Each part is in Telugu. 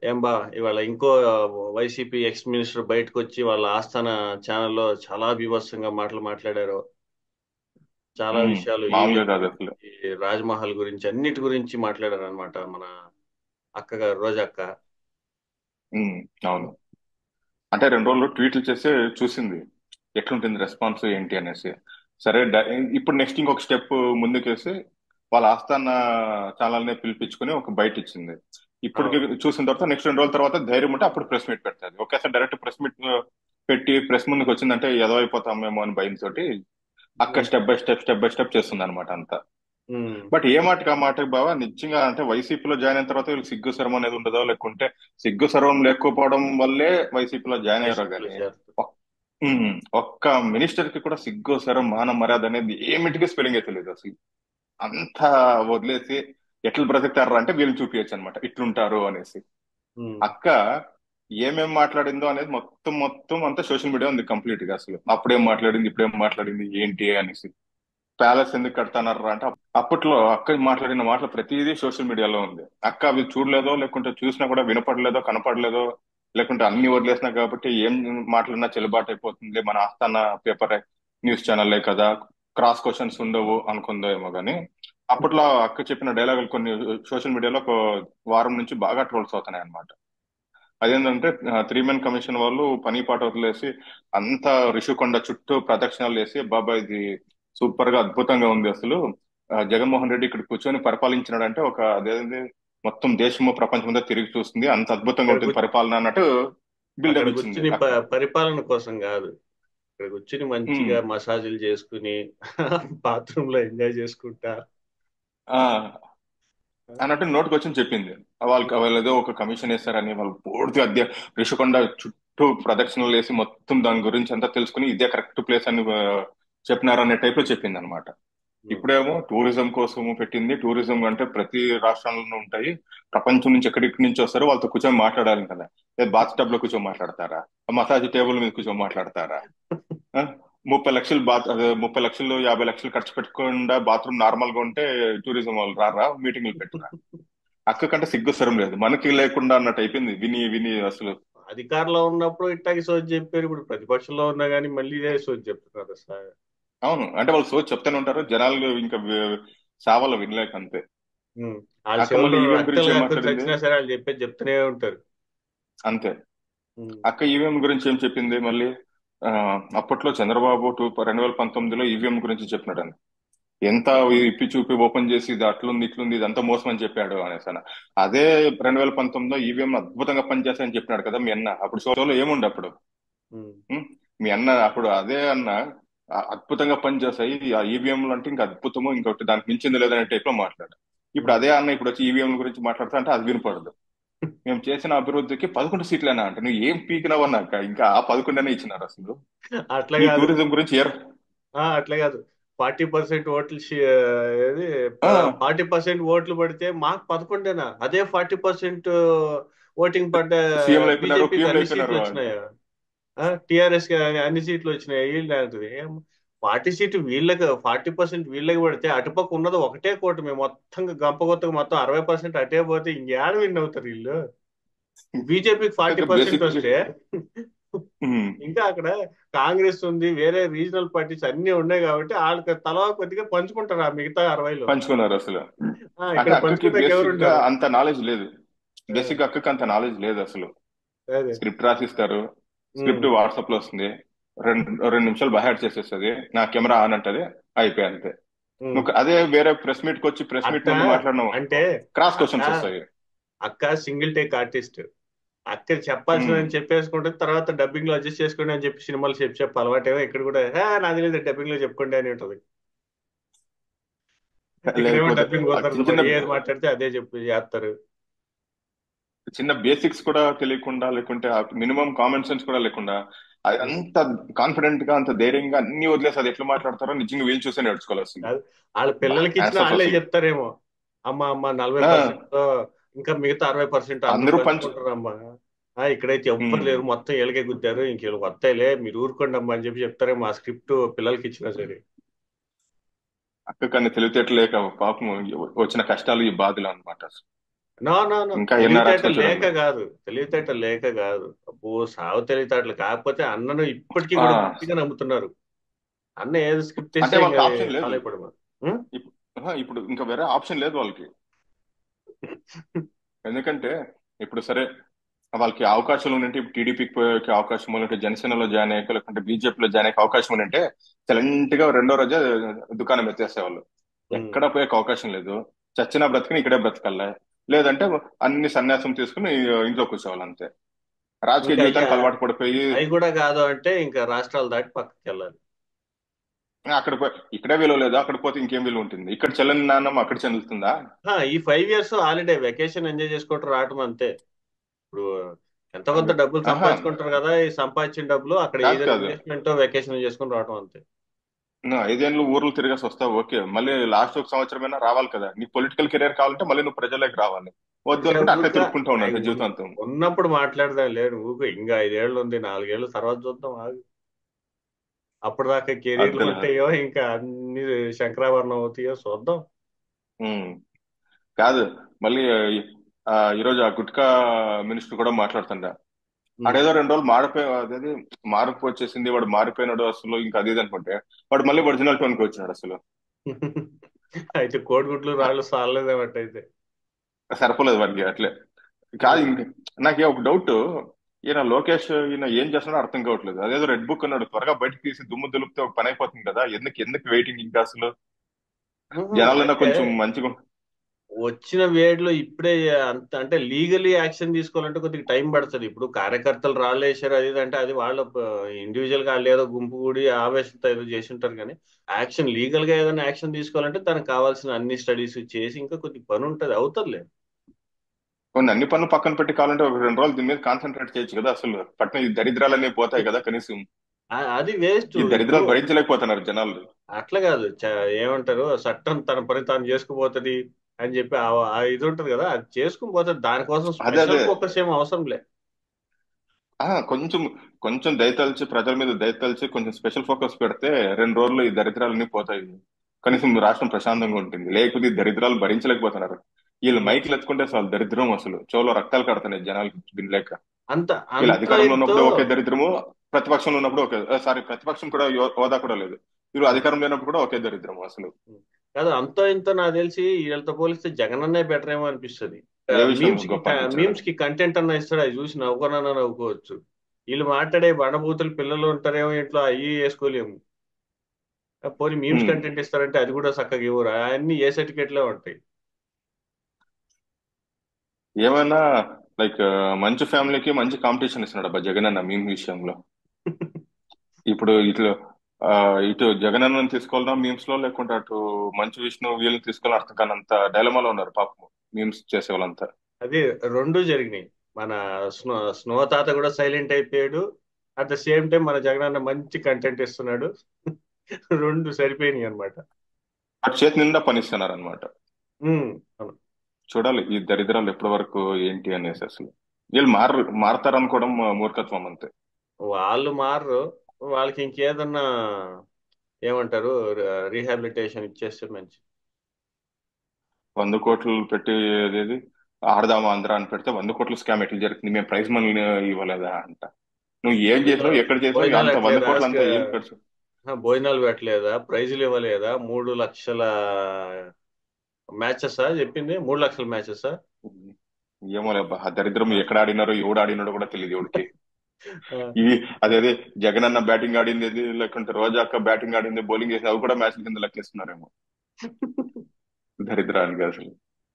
ఏం బా ఇవాళ ఇంకో వైసీపీ ఎక్స్ మినిస్టర్ బయటకు వచ్చి వాళ్ళ ఆస్థాన ఛానల్లో చాలా బీభత్సంగా మాటలు మాట్లాడారు. చాలా విషయాలు మామూలుగా ఈవీఎం కాదు అసలు. గురించి, రాజ్మహల్ గురించి, అన్నిటి గురించి మాట్లాడారు అనమాట మన అక్కగారు రోజక్క. ఉమ్, అవును. అంటే 2 రోజులు ట్వీట్లు చేసి చూసింది ఎట్లుంటుంది రెస్పాన్స్ ఏంటి అనేసి. సరే ఇప్పుడు నెక్స్ట్ ఇంకొక స్టెప్ ముందుకేసి వాళ్ళ ఆస్థాన ఛానల్ ని పిలిపించుకుని ఒక బయట ఇచ్చింది. ఇప్పటికి అవును. చూసిన తర్వాత నెక్స్ట్ 2 రోజుల తర్వాత ధైర్యం ఉంటే అప్పుడు ప్రెస్ మీట్ పెడతాది. ఒకేసారి డైరెక్ట్ ప్రెస్ మీట్ పెట్టి ప్రెస్ ముందుకు వచ్చిందంటే ఎదవైపోతామేమో అని భయంతో అక్క ఉమ్, స్టెప్ బై స్టెప్ చేస్తుంది అనమాట అంతా. ఉమ్, బట్ ఏ మాటకి ఆ మాటకి బావా నిజంగా అంటే వైసీపీలో జాయిన్ అయిన తర్వాత వీళ్ళకి సిగ్గు శరం అనేది ఉండదో, లేకుంటే సిగ్గు శరం లేకపోవడం వల్లే వైసీపీలో జాయిన్ అయ్యారో వైసీపీలో గానీ చేరుతారు. ఒక్- ఒక్క మినిస్టర్ కి కూడా సిగ్గు శరం మాన మర్యాద అనేది ఏమిటికి స్పెల్లింగ్ అయితే లేదు అసలు. అంతా వదిలేసి ఎట్లా బ్రతుకుతారా అంటే వీళ్ళు చూపించచ్చు అనమాట ఇట్లుంటారు అనేసి. ఉమ్. అక్క ఏమేం మాట్లాడిందో అనేది మొత్తం మొత్తం అంతా సోషల్ మీడియా ఉంది కంప్లీట్ గా. అసలు అప్పుడేం మాట్లాడింది ఇప్పుడేం మాట్లాడింది ఏంటి అనేసి. ప్యాలెస్ ఎందుకు కడతానారా అంటే అప్పట్లో అక్క మాట్లాడిన మాటలు ప్రతిదీ సోషల్ మీడియాలో ఉంది. అక్క అవి చూడలేదో, లేకుంటే చూసినా కూడా వినపడలేదో కనపడలేదో, లేకుంటే అన్ని వదిలేసినా కాబట్టి ఏం మాట్లాడినా చెల్లుబాటు అయిపోతుంది మన ఆస్థాన పేపర్ న్యూస్ ఛానల్లే కదా, క్రాస్ క్వశ్చన్స్ ఉండవు అనుకుందో ఏమో గానీ అప్పట్లో అక్క చెప్పిన డైలాగులు కొన్ని సోషల్ మీడియాలో ఒక వారం నుంచి బాగా ట్రోల్స్ అవుతున్నాయి అన్నమాట. అదేంటంటే 3 మెన్ కమిషన్ వాళ్ళు పని పాట వదిలేసి అంతా రిషికొండ చుట్టూ ప్రదక్షిణాలు చేసి బాబా ఇది సూపర్ గా అద్భుతంగా ఉంది అసలు. జగన్మోహన్ రెడ్డి ఇక్కడ కూర్చొని పరిపాలించినాడంటే ఒక అదేంది మొత్తం దేశము ప్రపంచం అంతా తిరిగి చూస్తుంది, అంత అద్భుతంగా అక్కడ ఉంటుంది కూర్చు పరిపాలన అన్నట్టు అక్కడ బిల్డప్ ఇచ్చింది కూర్చుని అక్క. పరిపాలన కోసం కాదు, ఇక్కడ కూర్చుని ఉమ్, మంచిగా మసాజులు చేసుకుని బాత్రూమ్ లో ఎంజాయ్ చేసుకుంటా. ఆ అన్నట్టు నోటికి వచ్చి చెప్పింది. వాళ్ళు ఏదో ఒక కమిషన్ వేస్తారని వాళ్ళు పూర్తిగా రిషికొండ చుట్టూ ప్రదక్షిణలు వేసి మొత్తం దాని గురించి అంతా తెలుసుకుని ఇదే కరెక్ట్ ప్లేస్ అని చెప్పినారు అనే టైప్ లో చెప్పింది అనమాట. ఉమ్. ఇప్పుడేమో టూరిజం కోసము పెట్టింది. టూరిజం అంటే ప్రతి రాష్ట్రాల్లో ఉంటాయి, ప్రపంచం నుంచి ఎక్కడెక్కడి నుంచి వస్తారు వాళ్ళతో కూర్చొని మాట్లాడాలి కదా. బాత్ టబ్ లో కూర్చొని మాట్లాడతారా, మసాజ్ టేబుల్ మీద కూర్చొని మాట్లాడతారా? ఆ? 30 లక్షలు అదే 30 లక్షలు 50 లక్షలు ఖర్చు పెట్టకుండా బాత్రూమ్ నార్మల్ గా ఉంటే టూరిజం వాళ్ళు రారా మీటింగ్లు పెట్టరా? అక్క కంటే సిగ్గు సరం లేదు మనకి లేకుండా అన్నట్టు అయిపోయింది విని విని అసలు. అధికారంలో ఉన్నప్పుడు ఇట్టాకి సోది చెప్పారు, ఇప్పుడు ప్రతిపక్షంలో ఉన్నా కానీ మళ్ళీ ఇదే సోది చెప్తున్నారు సార్. అవును, అంటే వాళ్ళు సో చెప్తానే ఉంటారు జనాలు ఇంకా సావలు వినలేక అంతే. వాళ్ళ అక్క మళ్ళీ చెవుల్లో ఈవీఎం రక్తం గురించి ఏం లేకుండా మాట్లాడింది? చచ్చినా సరే వాళ్ళు చెప్పేది చెప్తూనే ఉంటారు. అంతే. ఉమ్. అక్క ఈవీఎం గురించి ఏం చెప్పింది మళ్ళీ? ఆ, అప్పట్లో చంద్రబాబు 2019లో ఈవీఎం గురించి చెప్పినాడు. ఎంత ఇప్పి చూపి ఓపెన్ చేసి ఇది అట్లుంది ఇట్లుంది ఇదంతా మోసం అని చెప్పాడు అనేసి అదే 2019లో ఈవీఎం అద్భుతంగా పనిచేస్తాయని చెప్పినాడు కదా మీ అన్న. అప్పుడు షోలో ఏముండే అప్పుడు? ఉమ్. ఉం? మీ అన్న అప్పుడు అదే అన్న అద్భుతంగా పనిచేస్తాయి ఆ ఈవీఎంలు అంటే ఇంకా అద్భుతము ఇంకొకటి దానికి మించింది లేదనే టైప్ లో మాట్లాడు. ఇప్పుడు ఉమ్. అదే అన్న ఇప్పుడు వచ్చి ఈవీఎం గురించి మాట్లాడుతా అంటే అది వినపడదు. మేము చేసిన అభివృద్ధికి 11 సీట్లేనా అంటే నువ్వు ఏం పీకినవన్నాక ఇంకా ఆ 11 ఇచ్చినారు అసలు. అట్లా నీ కాదు. టూరిజం గురించి అట్లా కాదు. 40% ఓట్లు ఏది ఆ 40% ఓట్లు పడితే మాకు 11. అదే 40% ఓటింగ్ పడ్డ సీఎంలు అయిపోయినారు బీజేపీకి పిఎంలు అన్ని సీట్లు అయిపోయినారు అంటే. వచ్చినాయా? టిఆర్ఎస్ కి అన్ని సీట్లు వచ్చినాయి. వీళ్ళు అంటది 40 సీట్లు వీళ్ళకి, 40% వీళ్ళకి పడితే అటుపక్క ఉన్నది ఒకటే కూటమి మొత్తం గంపగొత్తకు మొత్తం 60% అటే పోతే ఇంకేడ విన్ అవుతారు వీళ్ళు. బీజేపీకి ఫార్టీ అక్క పర్సెంట్ బేసిక్ వస్తే ఇంకా అక్కడ కాంగ్రెస్ ఉంది, వేరే రీజనల్ పార్టీస్ అన్ని ఉన్నాయి కాబట్టి వాళ్ళకి తలా కొద్దిగా పంచుకుంటారు ఆ మిగతా 60లో. పంచుకున్నారు అసలు. అంటే ఇక్కడ అక్కకి పంచుకుంటాకి ఎవరు బేసిక్ గా ఉండరు. అంత నాలెడ్జ్ లేదు. ఆ, బేసిక్ గా అక్కకి అంత నాలెడ్జ్ లేదు అసలు. అదే. స్క్రిప్ట్ రాసిస్తారు, ఉమ్, స్క్రిప్ట్ వాట్సాప్ లో వస్తుంది, రెండు నిమిషాలు బైహాడ్ చేసేస్తుంది, నా కెమెరా ఆన్ అంటది, అయిపోయి అంతే. ఉమ్. నువ్వు అదే వేరే ప్రెస్ మీట్ కి వచ్చి ప్రెస్ మీట్ అక్క ముందు మాట్లాడినావు అంటే అనుకో క్రాస్ అక్క క్వశ్చన్స్ వస్తాయి. అక్క సింగిల్ టేక్ ఆర్టిస్ట్. అక్క ఉమ్. చెప్పాల్సిన చెప్పేసుకుంటే తర్వాత డబ్బింగ్ లో అడ్జస్ట్ చేసుకోండి అని చెప్పి సినిమాలు చెప్పి అలవాటేమో ఇక్కడ కూడా నాది లేదు డబ్బింగ్ లో చెప్పుకోండి అని ఉంటది. ఇక్కడేమో లేకపోతే డబ్బింగ్ ఆ కుదరదు, చిన్న చిన్న మరి ఏది మాట్లాడితే అదే చెప్పి చేస్తారు. చిన్న బేసిక్స్ కూడా తెలియకుండా, లేకుంటే మినిమం కామన్ సెన్స్ కూడా లేకుండా ఉమ్. అంత కాన్ఫిడెంట్ గా అంత ధైర్యంగా అన్ని వదిలేసి అది ఎట్లా మాట్లాడతారో నిజంగా వీళ్ళు చూసే నేర్చుకోవాలి అసలు. కాదు, వాళ్ళ పిల్లలకి ఇచ్చిన ఆన్సర్స్ వాళ్ళే అసలు. చెప్తారేమో. అమ్మ అమ్మ నలభై ఆ, పర్సెంట్ ఇంకా మిగతా 60% అందరూ అందరూ పంచ్ పంచుకుంటారమ్మా. ఇక్కడైతే ఎవ్వరు ఉమ్, లేరు, మొత్తం ఏళ్ళకే గుద్దారు, ఇంకేళ్ళు వస్తాయిలే మీరు ఊరుకోండి అమ్మా అని చెప్పి చెప్తారేమో ఆ స్క్రిప్ట్ పిల్లలకి ఇచ్చినా సరే. అక్క కానీ తెలివితేటలు లేక పాపం వచ్చిన కష్టాలు ఈ బాధలు అనమాట. నో నో నో, ఇంకా ఎన్నో తెలివితేటలు రాజకీయాలు లేక చూడండి. కాదు, తెలివితేటలు లేక కాదు. అబ్బో సావు తెలివితేటలు కాకపోతే అన్నను ఇప్పటికీ ఆ కూడా గట్టిగా నమ్ముతున్నారు. అన్న ఏది స్క్రిప్ట్ అంటే ఇస్తే ఇంకా వాళ్ళకి అది ఆప్షన్ లేదు. ఫాలో అయిపోవడం. ఉం? ఇప్పుడు ఇంకా వేరే ఆప్షన్ లేదు వాళ్ళకి. ఎందుకంటే ఇప్పుడు సరే, వాళ్ళకి అవకాశాలు ఉంటే ఇప్పుడు టీడీపీకి పోయే అవకాశం ఉంటే, జనసేనలో జాయిన్ అయ్యే లేకుంటే బీజేపీలో జాయిన్ అయ్యే అవకాశం ఉంటే సైలెంట్ గా రెండో రోజే దుకాణం ఎత్తేసేవాళ్ళు. ఉం. ఎక్కడ పోయే అవకాశం లేదు. చచ్చిన బ్రతికిని ఇక్కడే బ్రతకల్లా, లేదంటే అన్ని సన్యాసం తీసుకుని ఇంట్లో కూర్చోవాలి అంతే. రాజకీయ ఇంకా అయ్యా, జీవితానికి అలవాటు పడిపోయి అవి కూడా కాదు అంటే ఇంకా రాష్ట్రాలు దాటి పక్కకి వెళ్ళాలి. అక్కడ ఇక్కడే విలువ లేదు, అక్కడ పోతే ఇంకేం విలువ ఉంటుంది? ఇక్కడ చెల్లని నాన్నం అక్కడ చెందుతుందా? ఈ 5 years హాలిడే వెకేషన్ ఎంజాయ్ చేసుకుంటూ రావటం అంతే. ఇప్పుడు ఎంత కొంత అదే. డబ్బులు ఆహా, సంపాదించుకుంటారు కదా, ఈ సంపాదించిన డబ్బులు అక్కడ కాదు ఏదో కాదు. ఇన్వెస్ట్మెంట్ వెకేషన్ చేసుకుని రావటం అంతే. నువ్వు 5 ఏళ్ళు ఊర్లు తిరిగేసి వస్తావు, ఓకే. మళ్ళీ లాస్ట్ ఒక సంవత్సరమైనా రావాలి కదా, నీ పొలిటికల్ కెరీర్ కావాలంటే మళ్ళీ నువ్వు ప్రజల్లోకి రావాలి. వద్దు అనుకుంటే అక్కడే ఊరిక తిరుక్కుంటా అవి ఉండాలి జీవితాంతం. ఉన్నప్పుడు మాట్లాడదాం లేదు, ఊరికే ఇంకా 5 ఏళ్ళు ఉంది, 4 ఏళ్ళు తర్వాత చూద్దాం ఆగు. అప్పుడు దాకా కెరీర్లు అద్దెలా. ఉంటాయో ఇంకా అన్ని శంకరాభరణం అవుతాయో చూద్దాం. ఉమ్. కాదు, మళ్ళీ ఈరోజు ఆ గుట్కా మినిస్టర్ కూడా మాట్లాడుతుండ. ఉమ్. ఆడేదో 2 రోజులు మారిపోయి అదేది మార్పు వచ్చేసింది, వాడు మారిపోయినాడు అసలు ఇంకా అది ఇది అనుకుంటే, వాడు మళ్ళీ ఒరిజినల్ టోన్కి వచ్చినాడు అసలు. అయితే కోడిగుడ్లు రాళ్ళు సాలలేదేమట అయితే. సరిపోలేదు వాడికి అట్లే. కాదు ఇంక నాకే ఒక డౌట్. ఈయన లోకేష్ ఈయన ఏం చేస్తున్నాడో అర్థం కావట్లేదు. అదేదో రెడ్ బుక్ అన్నాడు, త్వరగా బయటకు తీసి దుమ్ము దులిపితే ఒక పని అయిపోతుంది కదా, ఎందుకు ఎందుకు వెయిటింగ్ ఇంకా అసలు? జనాలన్నా అంటే కొంచెం మంచిగా. వచ్చిన వేడిలో ఇప్పుడే అంత అంటే లీగలీ యాక్షన్ తీసుకోవాలంటే కొద్దిగా టైం పడుతుంది. ఇప్పుడు కార్యకర్తలు రాళ్ళు వేసారు అది ఇది అంటే అది వాళ్ళ ఇండివిజువల్ గా వాళ్ళు ఏదో గుంపు కూడి ఆవేశంతో ఏదో చేసి ఉంటారు. కానీ యాక్షన్ లీగల్ గా ఏదైనా యాక్షన్ తీసుకోవాలంటే దానికి కావాల్సిన అన్ని స్టడీస్ చేసి ఇంకా కొద్దిగా పని ఉంటది, అవుతుందిలే. కొన్ని అన్ని పనులు పక్కన పెట్టి కావాలంటే ఒక 2 రోజులు దీని మీద కాన్సన్ట్రేట్ చేయొచ్చు కదా అసలు. పట్టిన ఈ దరిద్రాలన్నీ పోతాయి కదా కనీసం. అది వేస్ట్ ఈ ఇప్పుడు. దరిద్రాలు భరించలేకపోతున్నారు జనాలు. అట్లా కాదు, ఏమంటారు, చట్టం తన పని తాను చేసుకుపోతుంది అని చెప్పి ఆ ఇది ఉంటది కదా, అది చేసుకుని పోతుంది. దానికోసం అదే అదే. స్పెషల్ ఫోకస్ ఏం అవసరం లే. కొంచెం కొంచెం దయతలిచి, ప్రజల మీద దయతలిచి కొంచెం స్పెషల్ ఫోకస్ పెడితే 2 రోజులు ఈ దరిద్రాలన్నీ పోతాయి. కనీసం రాష్ట్రం ప్రశాంతంగా ఉంటుంది. లేకపోతే ఈ దరిద్రాలు భరించలేకపోతున్నారు. వీళ్ళు మైకులు ఎత్తుకుంటే అసలు దరిద్రం, అసలు చెవులో రక్తాలు కడుతున్నాయి జనాలకి దీని లేక. అంత వీళ్ళు అంత అధికారంలో ఇంతో ఉన్నప్పుడు ఒకే దరిద్రము, ప్రతిపక్షంలో ఉన్నప్పుడు ఒకే, సారీ, ప్రతిపక్షం కూడా హోదా కూడా లేదు. వీళ్ళు అధికారం లేనప్పుడు కూడా ఒకే దరిద్రము అసలు. కాదు, అంతో ఇంతో నాకు తెలిసి వీళ్ళతో పోలిస్తే జగన్ అన్నే బెటర్ ఏమో అనిపిస్తుంది. ఏ విషయంలో మీమ్స్ కి గొప్ప అనిపించాడు? మీమ్స్ కి కంటెంట్ అన్న ఇస్తాడు, అది చూసి నవ్వుకోనన్నా నవ్వుకోవచ్చు. వీళ్ళు మాట్లాడే బండబూతులు పిల్లలు ఉంటారేమో ఇంట్లో, అవి వేసుకోలేము. పోనీ మీమ్స్ ఉమ్. కంటెంట్ ఇస్తారంటే అది కూడా చక్కగా ఇవ్వరు, అన్ని ఏ సర్టిఫికేట్లే ఉంటాయి. ఏమైనా లైక్ మంచి ఫ్యామిలీకి మంచి కాంపిటీషన్ ఇస్తున్నాడు అబ్బా జగన్ అన్న మీమ్ విషయంలో. ఇప్పుడు ఇటు ఆ, ఇటు జగన్ అన్నని తీసుకోవాలన్నా మీమ్స్ లో, లేకుంటే అటు మంచు విష్ణు వీళ్ళని తీసుకోవాలని అర్థం కానంత డైలమాలో ఉన్నారు పాపం మీమ్స్ చేసే వాళ్ళంతా. అది రెండు జరిగినాయి. మన స్నో తాత కూడా సైలెంట్ అయిపోయాడు. అట్ ద సేమ్ టైం మన జగన్ అన్న మంచి కంటెంట్ ఇస్తున్నాడు. రెండు సరిపోయినాయి అనమాట. అటు చేతి నిండా పనిస్తున్నారు అనమాట. అవును. చూడాలి ఈ దరిద్రాలు ఎప్పటి వరకు ఏంటి అనేసి అసలు. వీళ్ళు మారతారనుకోవడం మూర్ఖత్వం అంతే. వాళ్ళు మారరు. వాళ్ళకి ఇంకేదన్నా ఏమంటారు, రీహాబిలిటేషన్ ఇచ్చేస్తే మంచి. 100 కోట్లు పెట్టి ఏదేది ఆడదామా ఆంధ్ర అని పెడితే 100 కోట్లు స్కామ్ ఎట్లా జరుగుతుంది, మేము ప్రైజ్ మనీ ఇవ్వలేదా అంట. నువ్వు ఏం అందులో చేసినావు, ఎక్కడ చేసినావు, భోజనాలు అంత వంద పెట్టలేదా, కోట్లు అంతా ఏం ఖర్చు? భోజనాలు పెట్టలేదా, ప్రైజులు ఇవ్వలేదా, 3 లక్షల మ్యాచెస్ చెప్పింది, 3 లక్షల మ్యాచెస్. ఏమో లేబ్బా, ఆ దరిద్రం ఎక్కడ ఆడినారో ఎవడు ఆడినాడో కూడా తెలియదు ఎవడికి. ఇవి అదేది జగన్ అన్న బ్యాటింగ్ ఆడింది ఏది, లేకుంటే రోజా అక్క బ్యాటింగ్ ఆడింది, బౌలింగ్ చేసింది, అవి కూడా మ్యాచ్ల కింద లెక్కేస్తున్నారేమో దరిద్రానికి అసలు.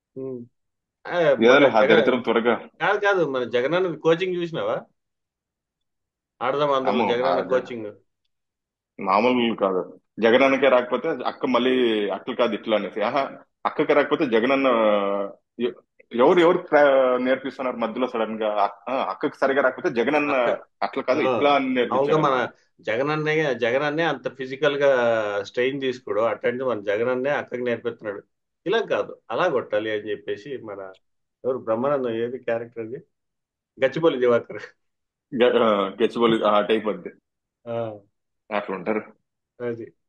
మన ఏదోలే ఆ జగన్, దరిద్రం త్వరగా. కాదు కాదు, మన జగనన్న కోచింగ్ చూసినావా? ఆడదాం అందులో అమ్మో, జగనన్న కోచింగ్. మామూలు కాదు. జగన్ అన్నకే రాకపోతే అక్క మళ్ళీ అక్కలు కాదు ఇట్లా అనేసి, ఆహా, అక్కకి రాకపోతే జగన్ అన్న ఎ- ఎవరు ఎవరు నేర్పిస్తున్నారు మధ్యలో సడన్ గా అక్కకి సరిగా రాకపోతే జగన్ అన్న అక్క అట్లా కాదు ఆ, ఇట్లా అని అవునుగా మన నేర్పించారేమో. జగనన్నే అంత ఫిజికల్ గా స్ట్రెయిన్ తీసుకోడు, అట్లాంటి మన జగనన్నే అక్కకి నేర్పిస్తున్నాడు. ఇలా కాదు అలా కొట్టాలి అని చెప్పేసి మన ఎవరు బ్రహ్మానందం ఏది క్యారెక్టర్ అది, గచ్చిబౌలి దివాకర్. గెచ్చిబౌలి ఆ టైప్ అంతే. ఆ, అట్లా ఉంటారు. అది